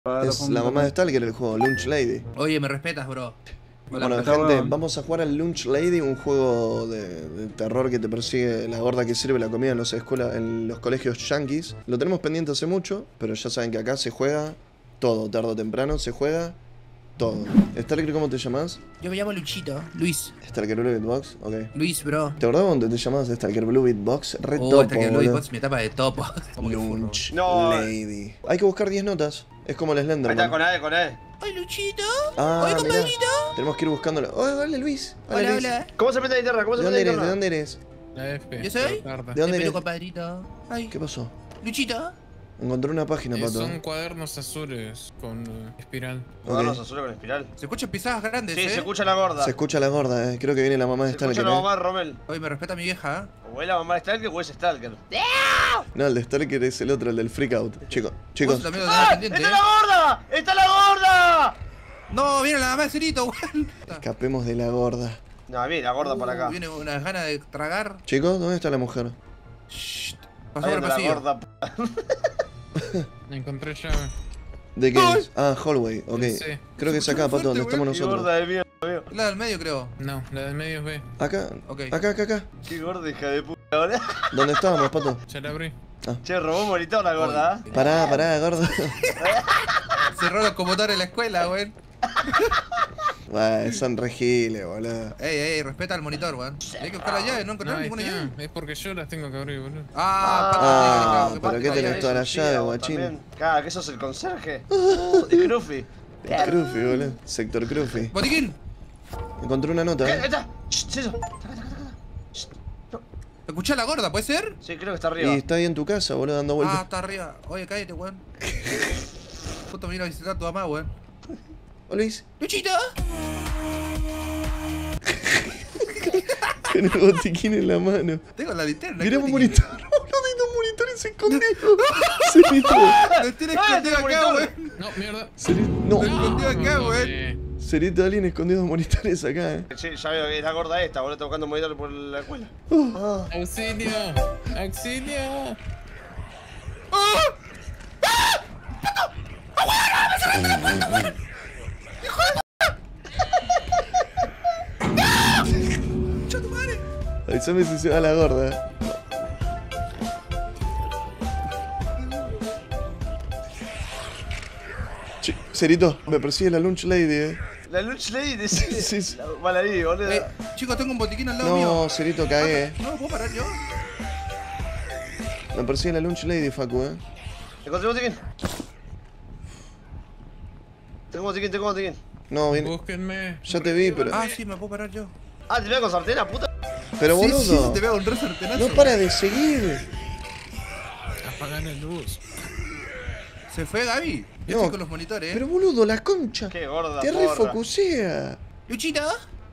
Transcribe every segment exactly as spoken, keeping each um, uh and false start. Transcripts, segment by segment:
Es la mamá de Stalker el juego, Lunch Lady. Oye, me respetas, bro. Hola, bueno, gente, bueno. vamos a jugar al Lunch Lady, un juego de, de terror que te persigue la gorda que sirve la comida en, los escuelas, en los colegios yankees. Lo tenemos pendiente hace mucho, pero ya saben que acá se juega todo, tarde o temprano se juega todo. Stalker, ¿cómo te llamas? Yo me llamo Luchito, Luis. Stalker Blue Beatbox, ok. Luis, bro. ¿Te acordás dónde te llamabas Stalker Blue Beatbox? Re oh, topo, Stalker Blue Beatbox, mi etapa de topo. Lunch no. Lady. Hay que buscar diez notas. Es como el Slenderman. Ahí está, con A, con A. ¡Ay, Luchito! Ah, ¡Ay, compadrito! Tenemos que ir buscándolo. ¡Oh, hola, Luis! Hola, hola. Luis. hola. ¿Cómo se mete la guitarra? ¿Cómo se ¿De mete dónde la eres? ¿De guitarra? dónde eres? ¿Yo soy? ¿De dónde eres? compadrito. Ay. ¿Qué pasó? Luchito. Encontré una página, eh, pato. Son cuadernos azules con uh, espiral. Cuadernos Okay. azules con espiral. Se escuchan pisadas grandes, Sí, ¿eh? se escucha la gorda. Se escucha la gorda, eh. Creo que viene la mamá de Se Stalker. escucha la mamá eh. de Rommel. Oye, me respeta mi vieja, ¿eh? O es la mamá de Stalker o es Stalker. No, el de Stalker es el otro, el del freak out. Chicos, Vos chicos. también lo ¡Ah! tenés pendiente, ¡Está ¿eh? la gorda! ¡Está la gorda! No, viene la mamá de Cerito, weón. Escapemos de la gorda. No, mira, la gorda Uh, por acá. Viene unas ganas de tragar. Chicos, ¿dónde está la mujer? Shh. Pasó Ahí por el anda la pasillo. gorda. Encontré llave. ¿De qué es? Ah, hallway, ok. Sí. Creo que es acá, pato, donde estamos Qué nosotros. gorda de mierda, amigo. La del medio, creo. No, la del medio es B. Acá, Ok. acá, acá, acá. Qué gorda, hija de puta, ¿verdad? ¿Dónde estábamos, pato? Ya la abrí. Che, robó un monitor la gorda, ¿eh? Pará, pará, gorda. Cerró los computadores en la escuela, weón. Ay, son regiles, boludo. Ey, ey, respeta el monitor, weón. Hay que buscar la llave, no No, encontrar ahí ninguna está. llave. Es porque yo las tengo que abrir, boludo. Ah, Ah, pato, pero pato, ¿qué pato, tenés pato, toda la Sí, llave, vos guachín? también. Claro, que sos el conserje. Uh, de Cruffy. El Cruffy, boludo. Sector Cruffy. Botiquín. Encontré una nota, ¿Qué? Ahí eh. está. Shh, eso. Taca, taca, taca, taca. Shh. No. ¿Escuchás la gorda, puede ser? Sí, creo que está Y arriba. está ahí en tu casa, boludo, dando Ah, vueltas. está arriba. Oye, cállate, weón. Justo me vino a visitar a tu mamá, weón. ¿Oh, Luis? ¡Luchito! Con el botiquín en la mano. Tengo la linterna. Mirá ¿qué un botiquín? monitor, boludo, hay dos monitores escondidos. Cerito. Lo tiene Ah, escondido el acá, monitor. weón. No, mierda. Cerito. Lo No. escondió acá, No, weón. eh. Cerito, alguien escondió dos monitores acá, eh. Sí, ya veo que es la gorda esta, boludo. Está buscando un monitor por la escuela. Oh. ¡Auxilio! ¡Auxilio! Avísame si se va la gorda. Che, Cerito, me persigue la Lunch Lady, eh. La Lunch Lady decide. Sí, sí. La baladí, boludo. Eh, chicos, tengo un botiquín al lado mío. No, Cerito, cagué, eh. No, ¿puedo parar yo? Me persigue la Lunch Lady, Facu, eh. Encontré un botiquín. Tengo un botiquín, tengo un botiquín. No, viene. Búsquenme. Ya te vi, pero. Ah, sí, me puedo parar yo. Ah, te veo con sartén, puta. Pero Sí, boludo. sí, te veo un re sartenazo. No para de seguir. Apagar la luz. Se fue Gaby. Yo No, estoy con los monitores, eh. Pero boludo, la concha. Qué gorda, Te porra. refocusea. Luchito.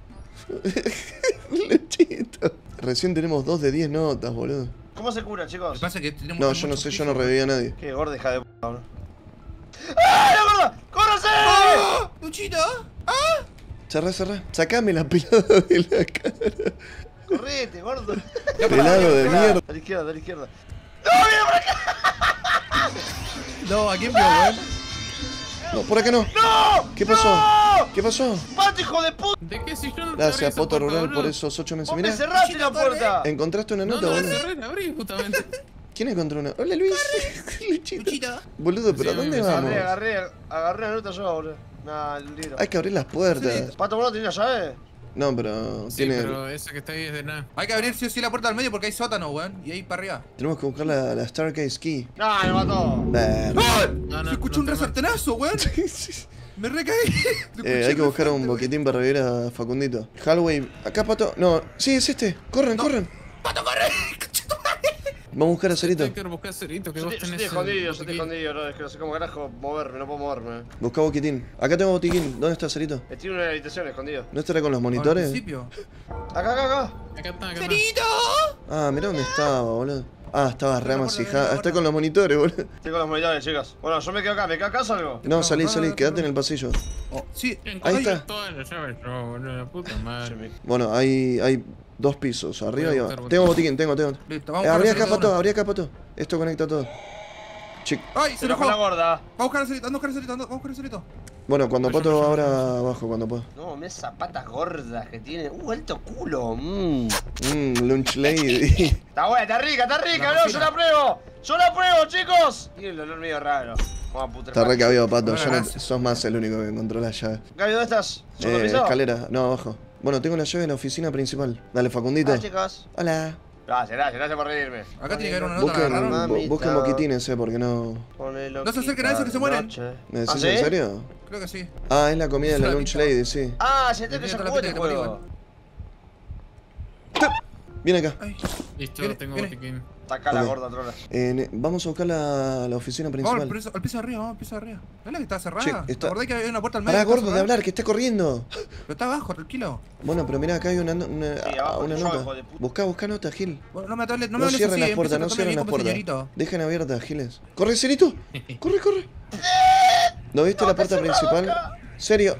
Luchito. Recién tenemos dos de diez notas, boludo. ¿Cómo se cura, Lo chicos? que pasa es que tenemos No, yo no sé, yo no reviví a nadie. Qué gorda, hija de puta, boludo. ¡Ah, la gorda! ¡Córrase! ¡Ah! ¡Luchito! ¡Ah! Cerrá, cerrá. Sacame la pelada de la cara. Correte, gordo. Pelado de mierda. A la izquierda, a la izquierda. ¡No, mira por acá! No, ¿a quién vio, weón? No, por acá no. ¡No! ¿Qué pasó? ¡No! ¿Qué pasó? ¡Pato, hijo de puta! ¿De qué si yo no Gracias, cerré esa Poto puerta, Rural, boludo? por esos ocho meses. ¡Vos me Mirá, cerraste la corre. puerta! encontraste una No, nota, no, la boludo. cerré, la abrí justamente. ¿Quién encontró una? Hola, Luis. Luchito. Luchito. Boludo, ¿pero a Sí, dónde me vamos? Agarré, agarré, agarré la nota yo, boludo. Nah, el libro. Hay que abrir las puertas. ¿Pato, vos no tenés la llave? No, pero Sí, tiene. pero esa que está ahí es de nada. Hay que abrir sí o sí la puerta del medio porque hay sótano, weón. Y ahí para arriba. Tenemos que buscar la, la Starcase Key. No, me mató. Ver. ¡Ah! No, no, Se escuchó no un te resartenazo, weón. Me recaí. Eh, hay que buscar un boquitín para revivir a Facundito. Hallway. Acá, Pato. No, sí, es este. Corran, No. corran. ¡Pato, corre! Vamos a buscar a Cerito. Hay que buscar Cerito, que Yo vos estoy, yo tenés. estoy escondido, el yo estoy botiquín. escondido, no, es que no sé cómo carajo moverme, no puedo moverme. Busca boquitín. Acá tengo botiquín. ¿Dónde está Cerito? Estoy en una habitación escondido. ¿No estará con los Al monitores? principio. Acá, acá, acá. Acá está, acá está. ¡Cerito! Ah, mirá dónde estaba, boludo. Ah, estaba re Abre la puerta, abre amasijada. la Ah, está puerta. con los monitores, boludo. Estoy con los monitores, chicas. Bueno, yo me quedo acá, ¿me quedo acá o algo? No, No, salí, no, salí. no, Quédate no. en el pasillo. Oh, sí. Ahí Encontré está. todas las llaves, yo, boludo, la puta madre. Bueno, hay, hay dos pisos. Arriba Voy y a abajo. buscar Tengo botiquín, tengo, tengo. Listo, vamos Eh, a abrí hacer acá, cada Pato, uno. abrí acá, Pato. Esto conecta todo. Chic. ¡Ay, se Se lo con la enojó! gorda. Va a buscar el solito, anda a buscar el solito, anda, vamos a buscar el solito. Bueno, cuando Yo, Pato yo, yo, ahora yo. abajo, cuando pueda. No, me esas patas gordas que tiene. Uh, alto culo. Mmm. Mmm, lunch lady. Está buena, está rica, está rica, La no, cocina. yo la pruebo. Yo la pruebo, chicos. Tiene el olor medio raro. Vamos a putar. Está recabido, Pato. Buena Ya no, gracia. sos más el único que encontró la llave. Gaby, ¿dónde estás? ¿Segundo Eh, piso? escalera. No, abajo. Bueno, tengo la llave en la oficina principal. Dale, Facundito. Ah, chicos. Hola. Gracias, gracias, gracias por reírme. Acá tiene que haber una nota, ¿la Busquen, agarraron? bu- busquen moquitines, eh, porque no... No se acerquen a esos que se mueren. ¿Me decís ¿Ah, sí? en serio? Creo que sí. Ah, es la comida de la Es la lunch pinta. lady, sí. Ah, se te que Mira se toda la jugó pinta este que te juego. Viene acá. Ay. Listo, Viene, tengo viene. botiquín. Está acá la Ok. gorda trola. Eh, ne- vamos a buscar la, la oficina Vamos al principal. piso, al piso de arriba, vamos al piso de arriba. ¿No es la que está cerrada? Che, ¿Te está- acordás que había una puerta al medio? Pará, que está gordo, de cerrada? hablar, que está corriendo. Pero está abajo, tranquilo. Bueno, pero mirá, acá hay una, no- una, Sí, abajo, una yo, nota. hijo de puta. Buscá, buscá nota, Gil. Bueno, no me hables, no No, me hables cierren así, las empieza puertas, a no tratarme cierren bien las como puertas. señorito. Dejen abiertas, Giles. ¡Corre, Cerito! ¡Corre, corre! ¿No viste No, la puerta está cerrado principal? acá. ¿Serio?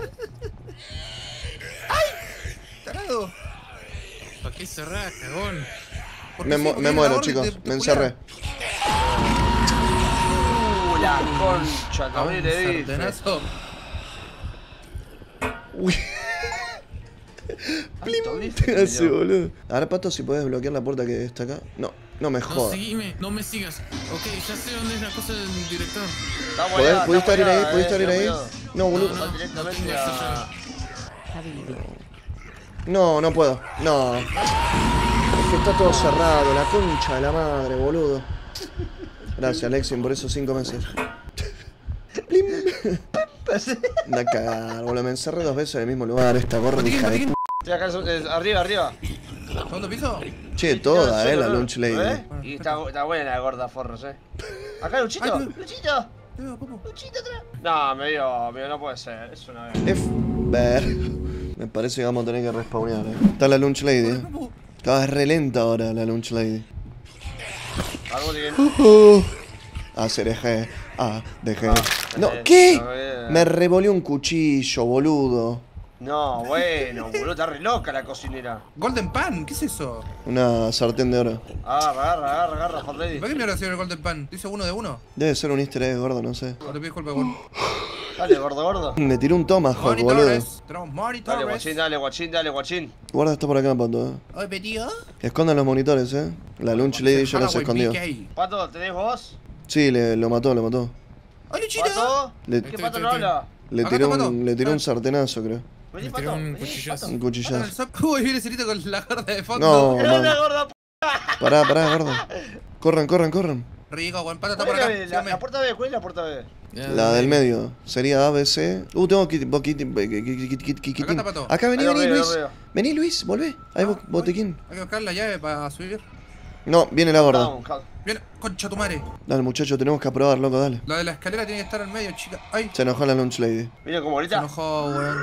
Tarado. ¿Para qué cerrar, cagón? Porque Me, sí, mu- porque me hay una muero, orden chicos. de- Me de encerré. Uh, la concha, A un también le dije. sartenazo. Uy, Alto bife ¿qué que hace, me dio. boludo? Ahora, Pato, si podés bloquear la puerta que está acá. No, no me No, jodas. seguime, no me sigas. Ok, ya sé dónde es la cosa del director. Está ¿Podés, buena, ¿Pudiste está ir ahí? buena, ¿Pudiste eh, ir ahí? cuidado. No, boludo. No, Va no, directamente no tengo a... acceso. No, no puedo. No. Es que está todo cerrado, la concha de la madre, boludo. Gracias, Alexin, por esos cinco meses. Plim. Da cagar, boludo. Me encerré dos veces en el mismo lugar, esta gorda Botiquín, hija de botiquín. Sí, acá, eh, arriba, arriba. ¿Segundo piso? Che, toda, Sí, eh, no, la no. lunch lady. ¿Eh? Y está, está buena la gorda forros, eh. Acá, Luchito, Ay, Luchito, Te veo, Popo. Luchito atrás. No, me dio, me dio, no puede ser, es una vez. F. Ver. Me parece que vamos a tener que respawnear, eh. Está la lunch lady, eh. Popo. Cada vez re lenta ahora la lunch lady. Algo tiene. Uh, A, C, R, G. A, D, G. No, eh, ¿qué? no, eh. Me revolvió un cuchillo, boludo. No, bueno, boludo, está re loca la cocinera. Golden Pan, ¿qué es eso? Una sartén de oro. Agarra, agarra, agarra, agarra, hot lady. ¿Para qué me habrá sido el Golden Pan? ¿Dice uno de uno? Debe ser un easter egg gordo, no sé. No te pido disculpas, igual. Dale, gordo, gordo. Me tiró un tomahawk, boludo. Monitores. Tenemos Dale, monitores. guachín, dale, guachín, dale, guachín. Guarda, está por acá, Pato, eh. Oye, pedido. Escondan los monitores, eh. La lunch lady ya los escondió. Pato, ¿tenés vos? Sí, le, lo mató, lo mató. ¡Hola, Luchito! ¿Pato? Le, ¿Qué Estoy, pato estoy, no estoy. habla? le Acá tiró está, Pato. un, le tiró Ah. un sartenazo, creo. Vení, Me pato. tiró un vení, cuchillazo. Un Mata el cuchillazo. sapo. Uy, viene Cerito con la gorda de fondo. No, pato. Era man. gorda, p***. Pará, pará, gordo. Corran, corran, corran. Rico, buen pato está ¿Cuál por es acá. la, la, Sígame. la puerta B? ¿Cuál es la puerta B? Ya, La del medio. Sería A, B, C. Uh, tengo que... boquitín- Acá está, Pato. Acá, vení, Ahí lo vení, veo, Luis. lo veo. Vení, Luis, volvé. Ahí, bo- Ah, botiquín. Hay que buscar la llave para subir. No, viene la gorda. Down, cal- Viene, concha tu madre. Dale, muchacho, tenemos que aprobar, loco, dale. La de la escalera tiene que estar al medio, chica. Ay, Se enojó la lunch lady. Mira como se ahorita. enojó, weón.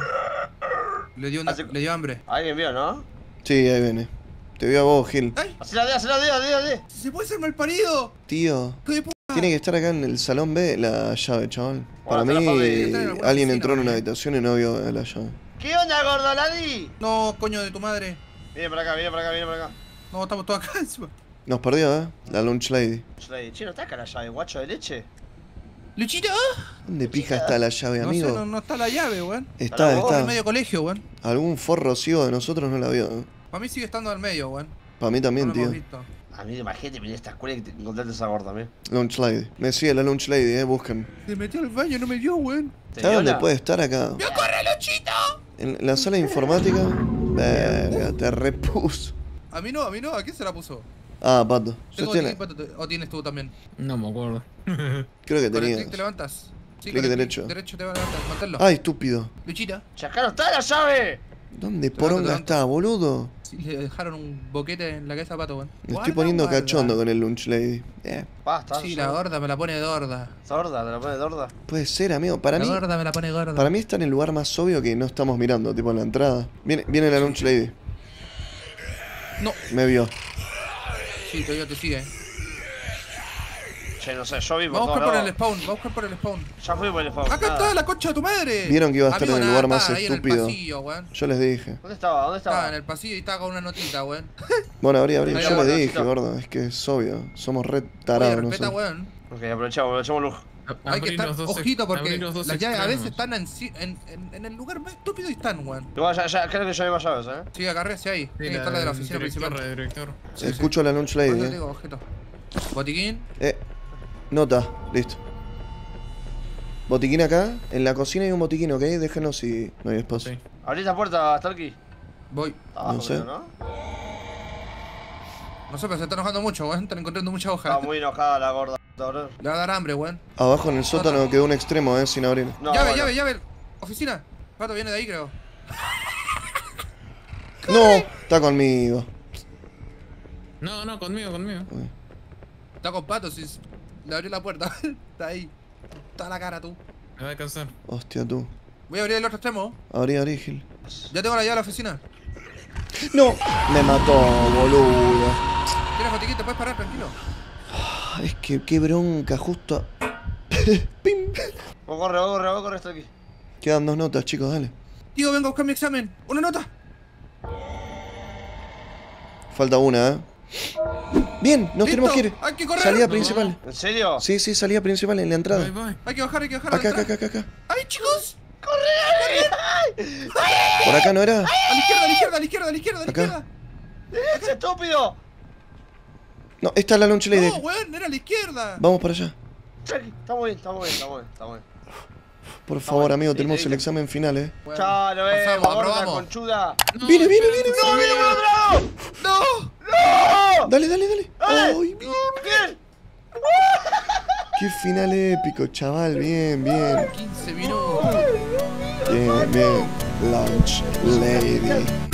Le dio, una- Hace- le dio hambre. Alguien vio, ¿no? Sí, ahí viene. Te vio a vos, Gil. ¡Ay! Hacé la D, hacé la D, hacé la D. ¡Se puede ser mal parido! Tío. ¡Hijo de puta! Tiene que estar acá en el salón B la llave, chaval. Para Bueno, mí, está la Fabi. Está en alguna alguien oficina, entró en una ¿no? habitación y no vio la llave. ¿Qué onda, gordo, la di? No, coño de tu madre. Viene para acá, viene para acá, viene para acá. No, estamos todos acá encima. Nos perdió, ¿eh? La lunch lady. Che, no está acá la llave, guacho de leche. ¡Luchito! ¿Dónde pija está la llave, No amigo? sé, no, no está la llave, weón. Está, Para vos, Está en está. medio colegio, weón. Algún forro ciego de nosotros no la vio, ¿eh? Para mí sigue estando al medio, weón. Para mí No también, lo hemos tío. visto. A mí, imagínate, venir a esta escuela y te encontraste esa gorda, también. Lunch lady. Me sigue la lunch lady, eh, busquen. Se metió al baño y no me vio, weón. ¿Sabes dónde puede estar acá? ¡Corre, Luchito! En la sala de informática. Verga, te repuso. A mí no, a mí no. ¿A quién se la puso? Ah, Pato. Tengo Sostiene. botiquín, Pato, ¿o tienes tú también? No me acuerdo. Creo que Con el tenías. clic te levantas. Sí, Clic con el derecho. Derecho te va a levantar. Manténlo. Ay, estúpido. Luchita. ¡Ya acá no está la llave! ¿Dónde Levanta, poronga levanta. está, boludo? Sí, le dejaron un boquete en la cabeza a Pato, weón. Me estoy Guarda, poniendo guarda. cachondo con el lunch lady. Eh, Basta, Sí, la gorda me la pone gorda. Sorda, te la pone gorda. puede ser, amigo. Para La mí, gorda me la pone gorda. para mí está en el lugar más obvio que no estamos mirando, tipo en la entrada. Viene, viene la lunch lady. No. Me vio. Sí, todavía te sigue. Che, no sé, yo vi por Vamos a todos buscar por el lados. spawn, vamos a buscar por el spawn. Ya fui por el favor. Acá está la concha de tu madre. Vieron que iba a estar Amigo, en el nada, lugar más está ahí estúpido. En el pasillo, weón. Yo les dije. ¿Dónde estaba? ¿Dónde Estaba en estaba? el pasillo y estaba con una notita, weón. Bueno, abrí, abrí. Ahí Yo va, les Nachito. dije, gordo. Es que es obvio. Somos re Oye, tarados, respeta, no sé. weón. Ok, aprovechamos, aprovechamos el lujo. Hay que Abrí estar los dos ojito ex- porque abrí los dos las llaves a veces extremos. están en, en, en, en el lugar más estúpido y están, weón. Igual, ya, ya, creo que ya hay más llaves, eh. Sí, agarré hacia ahí. Sí, Tiene que estar la de la oficina director, principal. la director. Sí, Escucho a la Lunch Por eso Lady, te eh. digo, ojito. Botiquín. Eh, nota, listo. Botiquín acá. En la cocina hay un botiquín, ¿ok? Déjenos si no hay espacio. Sí. Abrí esta puerta, Starky. Voy. Abajo, No sé. creo, ¿no? No sé, pero se está enojando mucho, weón. Están encontrando muchas hojas. Está muy enojada la gorda, bro. Le va a dar hambre, weón. Abajo en el sótano quedó un extremo, eh, sin abrir. No, llave, bueno. llave, llave. Oficina. Pato viene de ahí, creo. No, está conmigo. No, no, conmigo, conmigo. Está con Pato, si le abrió la puerta. Está ahí. Está la cara, tú. Me va a alcanzar. Hostia, tú. Voy a abrir el otro extremo. Abrí, abrí, Gil. Ya tengo la llave de la oficina. No, me mató, boludo. ¿Tienes botiquín? ¿Te puedes parar tranquilo? Ah, Es que qué bronca, justo. Pim. Vos corre, vos corre, vos corre, Starky. Quedan dos notas, chicos, dale. Tío, vengo a buscar mi examen. ¡Una nota! Falta una, eh. Bien, nos ¡Listo! tenemos que ir. ¡Hay que correr! Salida No. principal. ¿En serio? Sí, sí, salida principal en la entrada. Bye, bye. Hay que bajar, hay que bajar. a la Acá, acá, entrada. acá, acá, acá. ¡Ay, chicos! ¿Por acá no era? A la izquierda, a la izquierda, a la izquierda, a la izquierda, a la Acá. izquierda. ¡Es estúpido! No, esta es la Lunch Lady. No, weón, era a la izquierda. Vamos para allá. Starky, estamos bien, estamos bien, estamos bien, estamos bien. Por favor, bueno, amigo, dile, tenemos dile. el examen final, eh. Bueno, Chao, lo vemos, pasamos, gorda aprobamos. conchuda. No, Viene, viene, espera, viene, ¡No, viene por otro lado! ¡No! ¡No! Dale, dale, dale. ¡Dale! Ay, ¡Bien! qué final épico, chaval. Bien, bien. quince minutos. Bien, bien. Lunch Lady.